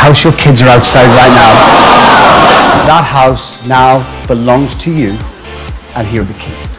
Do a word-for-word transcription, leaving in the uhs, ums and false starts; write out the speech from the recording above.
house your kids are outside right now. That house now belongs to you, and here are the keys.